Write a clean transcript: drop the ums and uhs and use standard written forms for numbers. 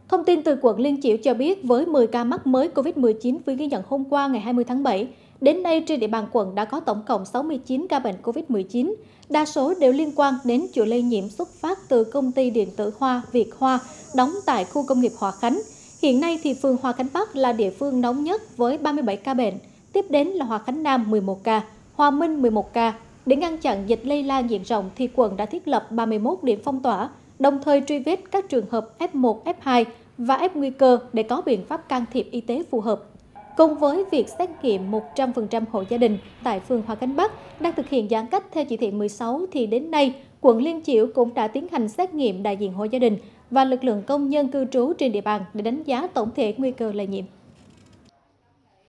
Thông tin từ quận Liên Chiểu cho biết với 10 ca mắc mới COVID-19 vừa ghi nhận hôm qua ngày 20 tháng 7, đến nay trên địa bàn quận đã có tổng cộng 69 ca bệnh COVID-19. Đa số đều liên quan đến chuỗi lây nhiễm xuất phát từ công ty điện tử Hoa Việt Hoa, đóng tại khu công nghiệp Hòa Khánh. Hiện nay thì phường Hòa Khánh Bắc là địa phương nóng nhất với 37 ca bệnh, tiếp đến là Hòa Khánh Nam 11 ca, Hòa Minh 11 ca. Để ngăn chặn dịch lây lan diện rộng thì quận đã thiết lập 31 điểm phong tỏa, đồng thời truy vết các trường hợp F1, F2 và F nguy cơ để có biện pháp can thiệp y tế phù hợp. Cùng với việc xét nghiệm 100% hộ gia đình tại phường Hòa Khánh Bắc đang thực hiện giãn cách theo chỉ thị 16 thì đến nay, quận Liên Chiểu cũng đã tiến hành xét nghiệm đại diện hộ gia đình và lực lượng công nhân cư trú trên địa bàn để đánh giá tổng thể nguy cơ lây nhiễm.